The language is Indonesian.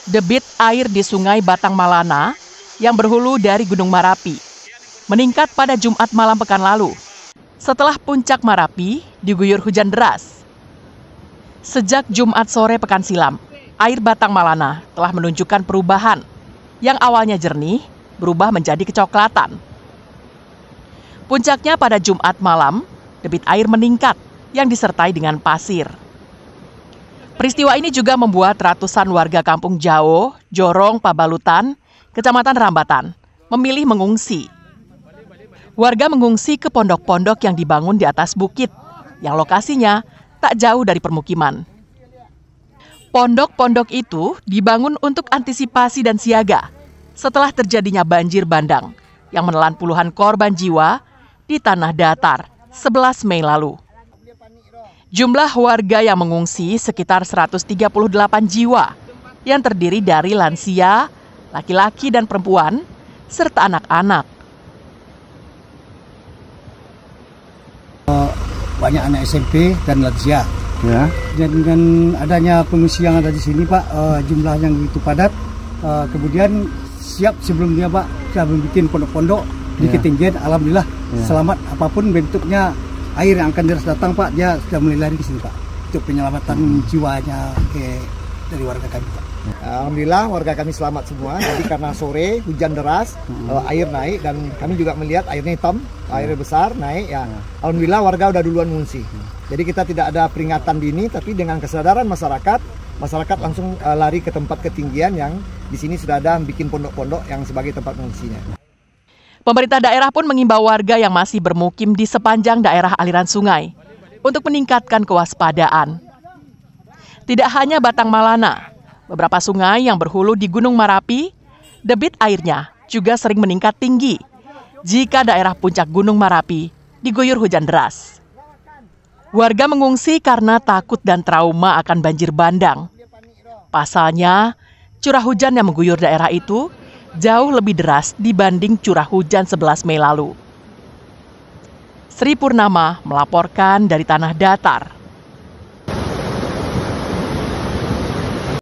Debit air di Sungai Batang Malana yang berhulu dari Gunung Marapi meningkat pada Jumat malam pekan lalu setelah puncak Marapi diguyur hujan deras. Sejak Jumat sore pekan silam, air Batang Malana telah menunjukkan perubahan yang awalnya jernih berubah menjadi kecoklatan. Puncaknya pada Jumat malam, debit air meningkat yang disertai dengan pasir. Peristiwa ini juga membuat ratusan warga Kampung Jawo, Jorong, Pabalutan, Kecamatan Rambatan, memilih mengungsi. Warga mengungsi ke pondok-pondok yang dibangun di atas bukit, yang lokasinya tak jauh dari permukiman. Pondok-pondok itu dibangun untuk antisipasi dan siaga setelah terjadinya banjir bandang yang menelan puluhan korban jiwa di tanah datar 11 Mei lalu. Jumlah warga yang mengungsi sekitar 138 jiwa yang terdiri dari lansia, laki-laki dan perempuan, serta anak-anak. Banyak anak SMP dan lansia. Ya. Dan dengan adanya pengungsi yang ada di sini, Pak, jumlah yang begitu padat, kemudian siap sebelumnya, Pak, sudah membuat pondok-pondok di ketinggian. Alhamdulillah, selamat apapun bentuknya air yang akan deras datang, Pak, dia sudah mulai lari ke sini, Pak, untuk penyelamatan jiwanya dari warga kami, Pak. Alhamdulillah warga kami selamat semua. Jadi karena sore hujan deras, air naik dan kami juga melihat airnya hitam, air besar naik ya. Alhamdulillah warga udah duluan mengungsi. Jadi kita tidak ada peringatan dini, tapi dengan kesadaran masyarakat langsung lari ke tempat ketinggian yang di sini sudah ada bikin pondok-pondok yang sebagai tempat mengungsinya. Pemerintah daerah pun mengimbau warga yang masih bermukim di sepanjang daerah aliran sungai untuk meningkatkan kewaspadaan. Tidak hanya Batang Malana, beberapa sungai yang berhulu di Gunung Marapi, debit airnya juga sering meningkat tinggi jika daerah puncak Gunung Marapi diguyur hujan deras. Warga mengungsi karena takut dan trauma akan banjir bandang. Pasalnya, curah hujan yang mengguyur daerah itu jauh lebih deras dibanding curah hujan 11 Mei lalu. Sri Purnama melaporkan dari Tanah Datar.